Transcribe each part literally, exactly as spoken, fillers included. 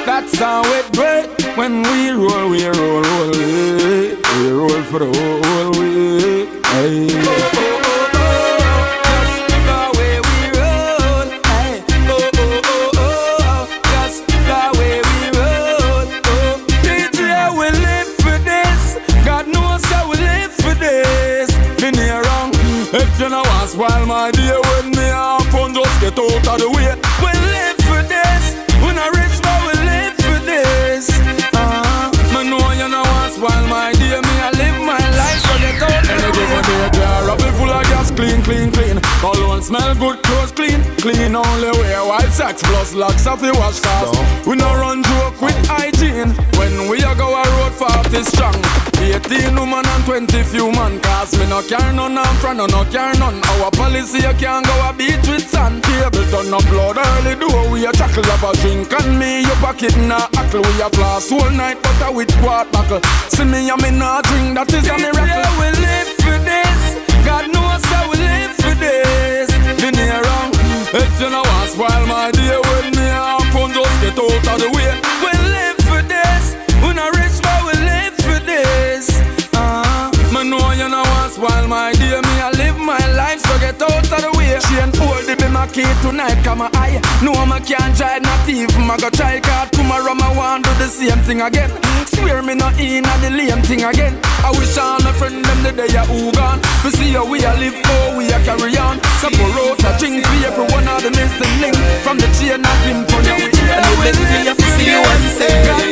That's how it break. When we roll, we roll, roll, we, we roll for the whole, whole week. Hey. Oh, oh, oh, oh, just the way we roll. Hey. Oh, oh, oh, oh, just the way we roll. Oh, D J, we live for this. God knows how we live for this. Been here wrong. If you know what's while my dear with me, I'm fun, just get out of the way. We live for this. We not rich, but we live for this. Uh, me know you know what's while my dear me, I live my life, so get out. Any given day, car rubble full of gas, clean, clean, clean. Cologne smell good, clothes clean, clean. Only wear white socks plus locks of the wash cars. We no run joke with hygiene. When we a go a road forty strong. Eighteen woman and twenty few man. Cause me no care none and front, no no care none. Our policy you can't go a beach with sand. Table turn up blood early do we a chuckle of a drink. And me your pocket na ackle. We a floss whole night butter with quart buckle. See me and me not drink, that is a miracle. Yeah, we live for this. God knows how we live for this. Been here wrong. If you know what's while my dear with me, I'm fun, just get out of the way. We live for this. We not rich but we live for this. Uh, me know you know what's while my dear me, I live my life, so get out of the way. She ain't old, be my key tonight, come my eye. No, I can't drive, not even I go try car. Tomorrow I want do the same thing again. Swear me not in and the lame thing again. I wish all my friend them the day who gone. We see how we a live, how we a carry on. Some road a drink for everyone of the missing link. From the chain and pin for the way. And you let me have to see you and say,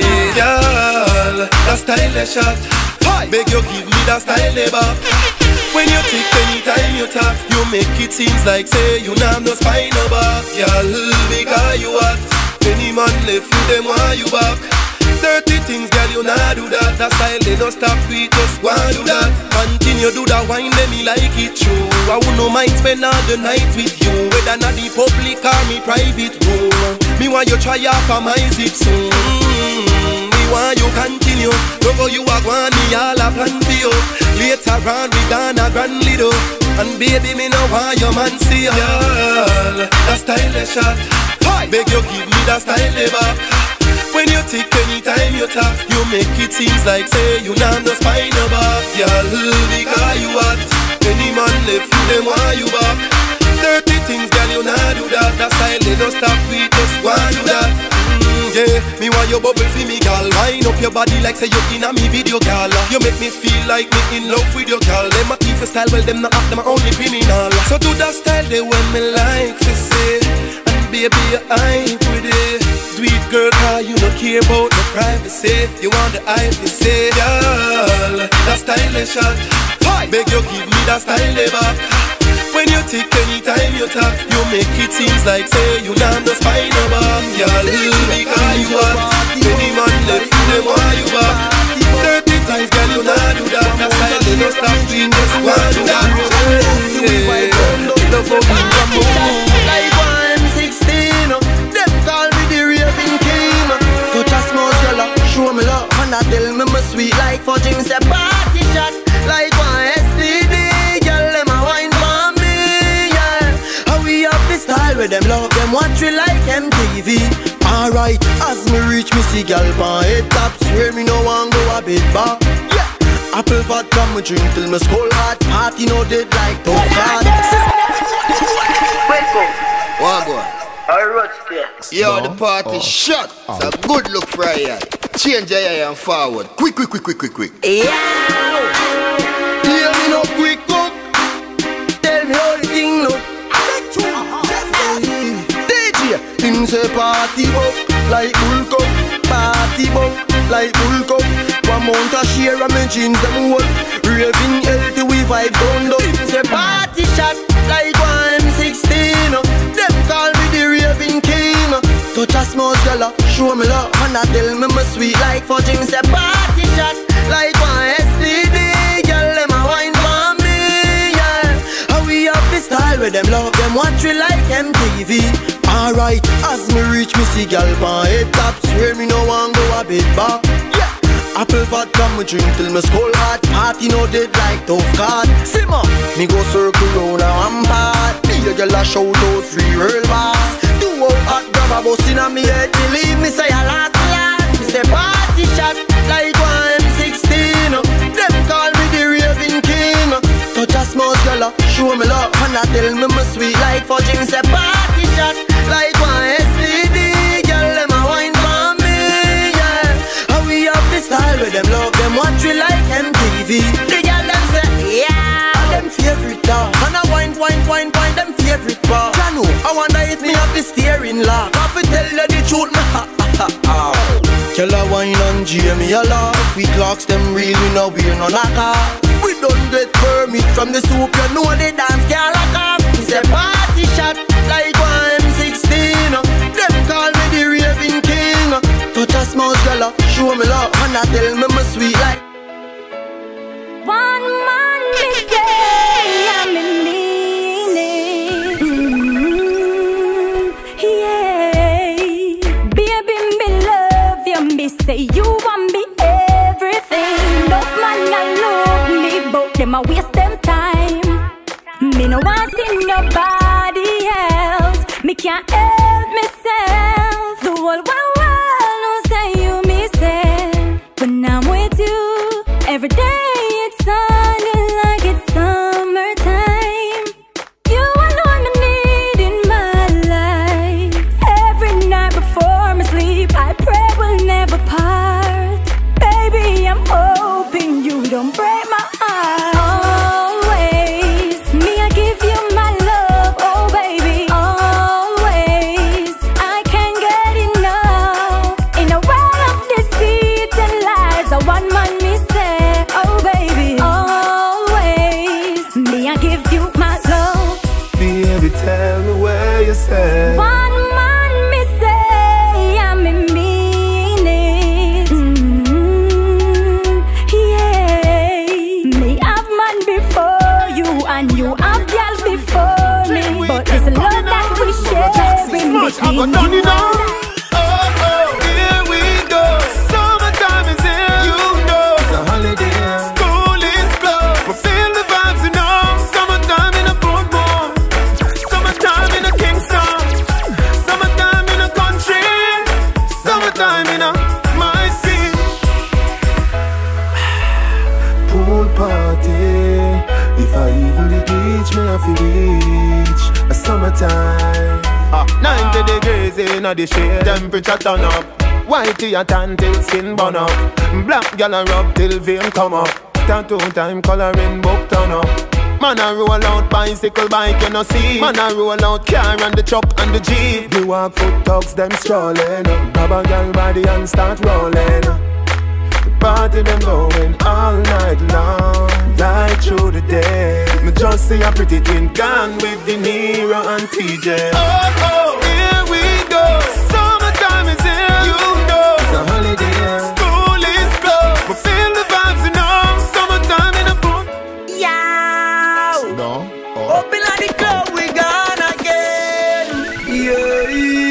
girl, that style is shot. Beg you give me that style never. When you tick anytime you talk, you make it seems like say you know no spine no back. Girl, because you hot. Any man left you them why you back. Dirty things, girl, you nah do that. That style, they no stop, we just wanna do that. Continue do that wine, let me like it true. I would no mind spend all the night with you. Whether not the public or me private room. Me want you try out for my zip soon. mm, Me want you continue. Don't go you a go me all a plan for you. Later on we gonna grand little. And baby, me no want your man see you. Girl, that style is shot. Beg you give me that style never. When you tick anytime you talk, you make it seems like say you know no spine no back. Girl, because you hot. Any man left you them why you back. Dirty things, girl, you nah do that. That style they no stop, we just wanna do that. mm, Yeah, me want your bubble for me, girl. Wind up your body like say you in a me video, girl. You make me feel like me in love with your girl. Them a keep a style, well them not act, them a only criminal. So do that style they when me like to say. And baby you hype with it. Do it girl, cause you don't care about the privacy. You want the eye to say, girl, that style is shot. Beg you give me that style back. When you tick anytime you talk, you make it seems like say you know no spine no back. Girl, because you hot. Any man left you them why you back. Thirty times girl you nah do that. That style they no stop, we just wanna do that. Love for me, come on. Like one sixteen, them call me the raving king. Touch a small girl, show me love, and I tell me my sweet like fudge. Him say party shot, like one S T D. Girl, them a wine for me, yeah. How we have the style with them love, them watch we like M T V. Alright, as me reach me see girl pan head top, swear me no one go a bit back. Yeah, apple vodka me drink till me skull hot. Party no dead like tough card. Wake up. One boy. Alright, there. Yo, the party shut. It's a good look for you. Change your eye and forward. Quick, quick, quick, quick, quick, quick. Yeah. Hear me no quick up. Tell me how the thing look. D J, him say party up like bull cup. Party up like bull cup. One mount a share of my jeans them hold. Raving healthy we vibe down low. Him say party shot like one M sixteen. Them call me the raving king. Touch a small girl, show me love, and I tell me my sweet like fudge. Him say party shot like one S T D. Girl, them a wine for me, yeah. How we have the style with them love, them watch we like M T V. Alright, as me reach me see girl pan head top, swear me no one go a bit back. Yeah, apple vodka me drink till me skull hot. Party no dead like tough card. Simmer, me go circle round a rampart. Me a girl a shout out free real boss. Do out hot grab a bus inna me head. Believe me say I last Say party shot like one M sixteen. Them call me the raving king. Touch a small girl, show me love, and I tell me my sweet like fudging. Say party shot like one S T D. Girl, them a wine for me, yeah. How we have the style with them love, them watch we like M T V. The girl them say, yeah, them favorite dog. And I wine, wine, wine, wine, them favorite bar. Janu, I wonder if me have the steering lock. I fi tell you the truth, me ha ha ha ha. Tell a wine and Jamie a laugh. We clocks them real, we know we're no knocker. We don't get permit from the soup, you know the dance can't lock up. We say party shot like one M sixteen. Them call me the raving king. Touch a small girl, show me love, and I tell me my sweet like. One man me say I'm in meaning, mm, yeah. Baby me love you, me say you want me everything. Those man a love me, but them a waste them time. Me no want see nobody else. Me can't help myself. The whole world knows say you me say. When I'm with you, every day it's sounding like it's summertime. You alone me need in my life. Every night before me sleep, I pray we'll never part. Baby, I'm hoping you don't break my heart. Always, me I give you my love, oh baby. Always, I can't get enough. In a world of deceit and lies, a one man me say, oh baby. Always, me I give you my love. Baby, tell me where you stand. One man me say I'm in meaning, mm, yeah. Me have man before you and you have girl before me, but it's love that we share in between you and I. Oh, oh, here we go. Summertime is here. You know it's a holiday. School is closed. We feel the vibes, you know. Summertime in a boardwalk. Summertime in a Kingston. Summertime in a country. Summertime in a my skin. Pool party. If I even the beach, me have to reach a summertime. Ah, ninety degrees in the shade, temperature turn up. Whitey a tan till skin burn up. Black gal a rub till vein come up. Tattoo time coloring book turn up. Man a roll out bicycle bike you no see. Man a roll out car and the truck and the jeep. You walk foot dogs them strolling. Grab a gal body and start rolling. The party them going all night long, right through the day. Me just see a pretty twin gone with De Niro and T J. Oh, oh, here we go. Summertime is here. You know it's a holiday. School is closed. We feel the vibes, you know. Summertime in a boat. Yow! No. Up in the club we gone again. Yeah,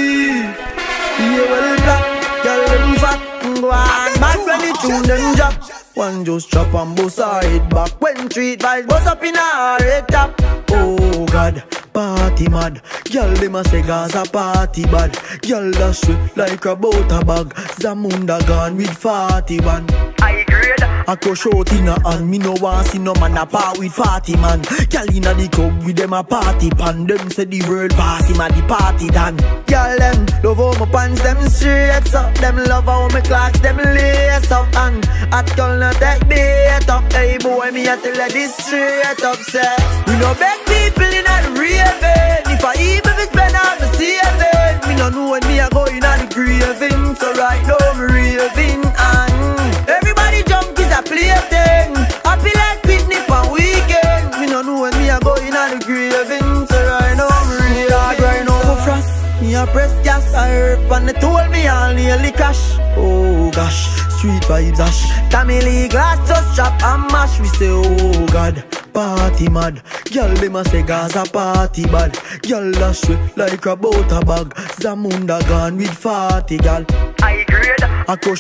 yeah, well black, girl them fat, go on. Bad when the tune them drop. One just chop and bust her head back. When treat vibes bust up in her head top. Oh God, party mad. Girl them a say Gaza party bad. Girl dash way like a butter bag. Zamunda gone with forty-one. I grade. I crush out in a hand. Me no want see no man a part with forty man. Girl inna the club with them a party pan. Them say the world party man the party done. Girl them love how my pants them straight up. Them love how my clocks them lace up. And at girl no take bait up. Hey boy me a tell you this straight up. Say we no beg people in a raving. If I even if spend all the saving, me no know when me a go in a the graving. So right now me raving and everybody jump is a plaything. Happy like picnic on weekend. Me no know when me a go in a the graving. So right now me raving. Right now me frost. Me a press gas. I herb and they told me I'll nearly crash. Oh gosh, street vibes ash. Tammy glass just chop and mash. We say oh God, party mad. Girl them a say Gaza party bad. Girl dash way like a butter bag. Zamunda gone with forty gal. I grade. I crush.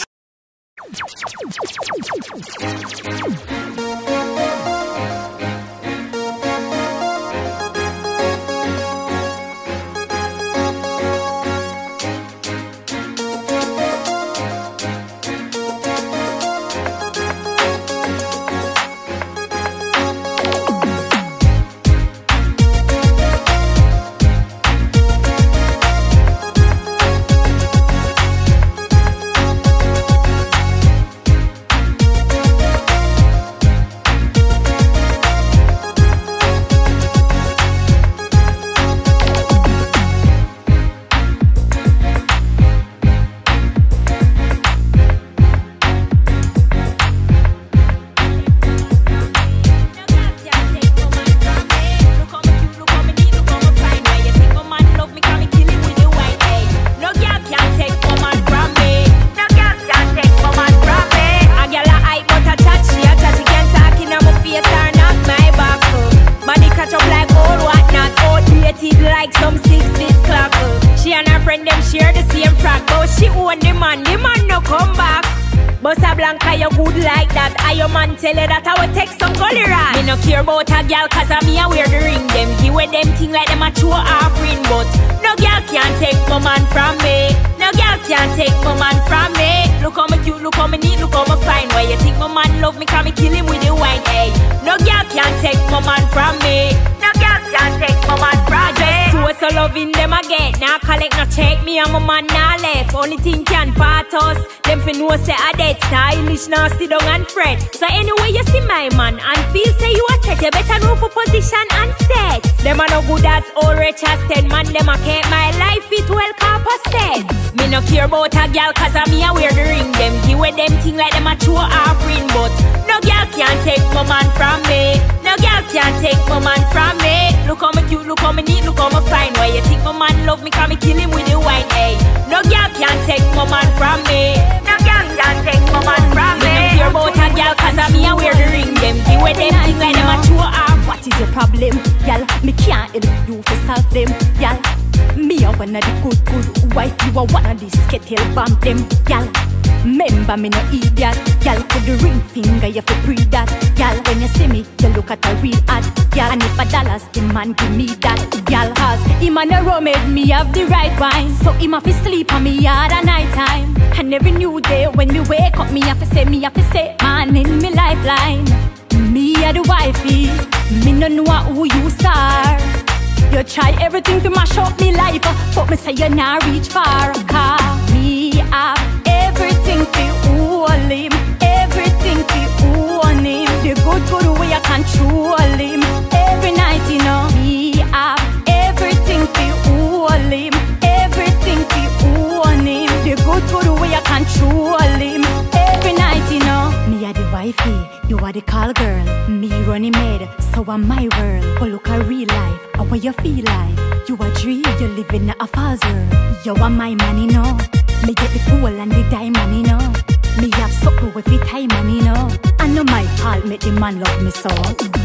man, the man no come back. Bossa Blanca, you good like that. I your man tell you that I will take some gully rat. Me no care about a girl cause I me a wear the ring. Them give away them thing like them a true offering. But no girl can take my man from me. No girl can take my man from me. Look how me cute, look how me neat, look how me fine. Why you think my man love me cause me kill him with the wine, hey. No girl can take my man from me. No girl can take my man from me. So so loving them again. Now collect no check, me and my man now left. Only thing can part us. Them fi know say I dead. Stylish now sit down and fret. So anyway you see my man and feel say you a threat, you better know for position and set. Them a no good as all rich as ten man. Them a keep my life it well compensated. Me no care about a girl cause I me a wear the ring. Them give away them thing like them a true offering. But no girl can take my man from me. No girl can take my man from me. Look how me cute, look how me neat, look how me fine. Why you think my man love me cause me kill him with the wine, hey. No girl can take my man from me. No girl can take my man from me. Me no care about a girl cause I me a wear the ring. Them give away them thing like them a true off. What is your problem, y'all? Me can't help you to solve them, y'all. Me a one of the good, good wife. You are one of the skittle bomb them, y'all. Remember me no idiot, y'all. Put the ring finger, you fi pre that, y'all. When you see me, you look at a real ad, y'all. And if a dollars, the man give me that, y'all. Cause him and a rum made me have the right wine. So him have to sleep on me hard at night time. And every new day when me wake up, me have to say, me have to say, man in me lifeline. Me a the wifey, me no know who you are. You try everything to mash up me life, but me say you not reach far. Cause me have everything to hold him, everything to own him. The good good way I control him. Every night you know, me have everything to hold him, everything to own him. The good good way I control him. Every night you know, me are the wifey, you are the call girl. Me running mad, so I'm my world. But look at real life, how what you feel like. You a dream, you live in a false world. You are my money, no. Me get the cool and the diamond, you know. Me have something with the time, you know. I know my heart make the man love me so.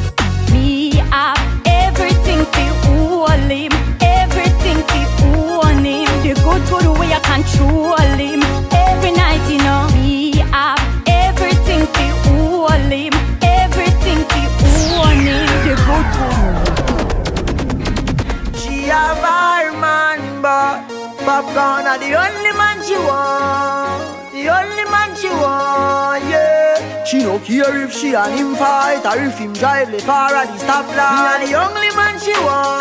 Me have everything to hold him, everything to own him. The good good way I control him. Every night, you know. Me have everything to hold him, everything to own him. The good good. She have her man, but Popcorn are the only man she want, the only man she want, yeah. She don't care if she and him fight or if him drive the car at the stoplight. Me are the only man she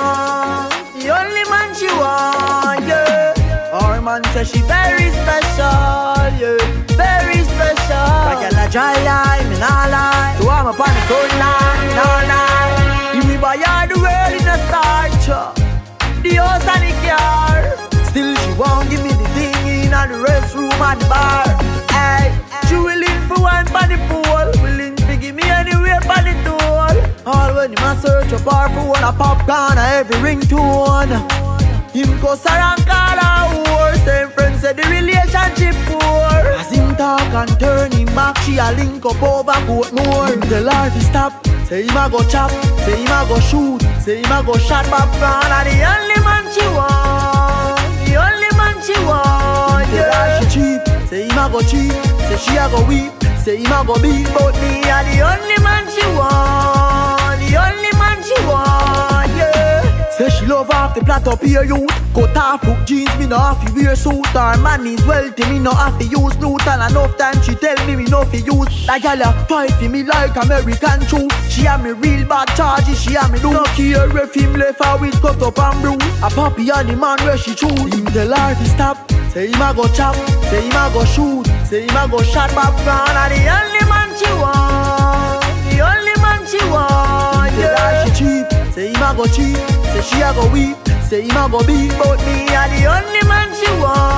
want, the only man she want, yeah. Our man says she very special, yeah, very special. Like a dry line, me nah lie. So I'm up on the front line, nah lie. If we buy her the world in a starch, the house and the car. Still she won't give me the thing in the restroom and the bar. Hey, she willing for one for the pool, willing to give me anywhere for the tool. All when him a search a bar for one a popcorn a every ringtone. Him go around call her whore. Same friends say the relationship poor. As him talk and turn him back, she a link up over Portmore. Him tell her to stop, say him a go chop, say him a go shoot, say him a go shot popcorn. And the only man she want, the only man she want, yeah. Tell her she cheap, say him a go cheap, say she a go weep, say him a go beat. But me a the only man she want, the only man she want, yeah. Say she love off the plot up here youth. Cut off hook jeans, me no have to wear suit. Her man is wealthy, me no have to use loot. And enough time she tell me me no fi use. That gal a fight for me like American truth. She have me real bad charges, she have me do. No care if him left her with cut up and bruise. A puppy and the man where she choose. Him tell her to stop, say him a go chop, say him a go shoot, say him a go shot popcorn. And the only man she want, the only man she want, yeah. Tell her she cheap, say him a go cheap, say she a go weep, say him a go beat. But me a the only man she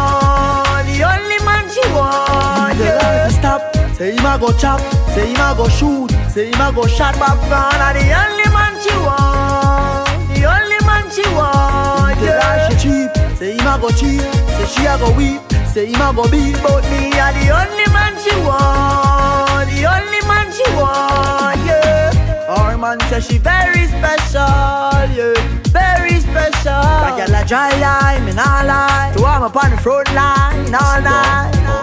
want, the only man she want, yeah. Tell her to stop, say him a go chop, say him a go shoot, say him a go shot popcorn. And the only man she want, the only man she want, yeah. Tell her she cheap, say him a go cheap, say she a go weep, say him a go beat. But me a the only man she want, the only man she want, yeah. Our man says she very special, yeah, very special. That girl a dry line, me nah lie. So I'm up on the front line all night.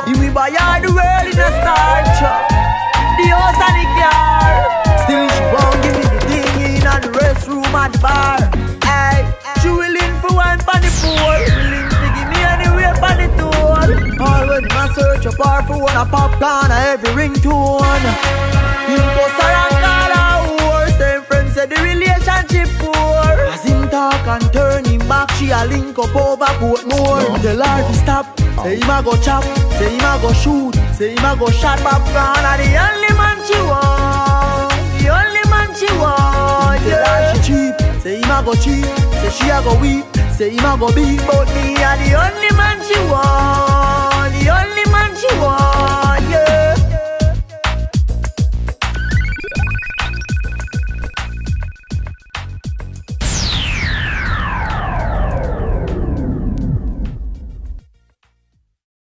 bar. Aye, she willing for one for the pool, willing to give me anywhere for the tour. All when I search a bar for one, a popcorn, a every ringtone. Him post her and call her whore. Same friends say the relationship poor. As him talk and turn him back, she a link up over Portmore. No. Tell her to stop, say him a go chop, say him a go shoot, say him a go shot popcorn. And the only man she want, the only man she want. Tell her she cheap, say him a go cheap, say she a go weep, say him a go beat. But me a the only man she want.